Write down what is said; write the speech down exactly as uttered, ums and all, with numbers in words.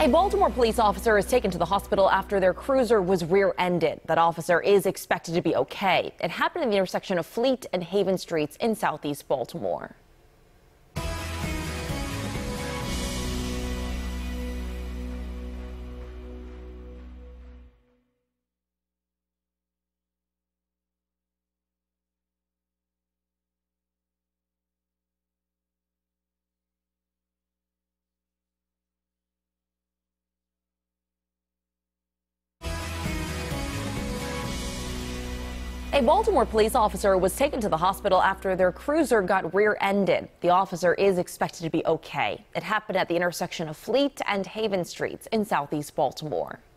A Baltimore police officer is taken to the hospital after their cruiser was rear-ended. That officer is expected to be okay. It happened in the intersection of Fleet and Haven Streets in southeast Baltimore. A Baltimore police officer was taken to the hospital after their cruiser got rear-ended. The officer is expected to be okay. It happened at the intersection of Fleet and Haven Streets in southeast Baltimore.